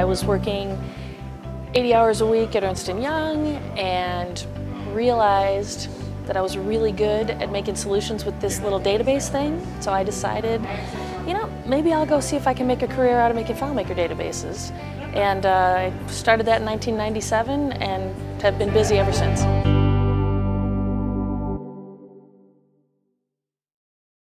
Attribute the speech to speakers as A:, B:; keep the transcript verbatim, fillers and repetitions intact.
A: was working eighty hours a week at Ernst and Young and realized that I was really good at making solutions with this little database thing. So I decided, you know, maybe I'll go see if I can make a career out of making FileMaker databases. And uh, I started that in nineteen ninety-seven and have been busy ever since.